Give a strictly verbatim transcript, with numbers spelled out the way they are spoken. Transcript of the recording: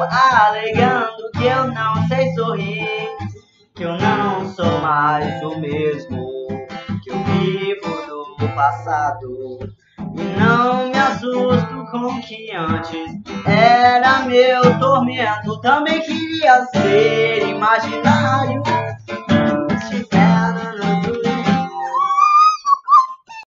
alegando que eu não sei sorrir, que eu não sou mais o mesmo, que eu vivo do passado. E não me assusto com o que antes era meu tormento. Também queria ser imaginário,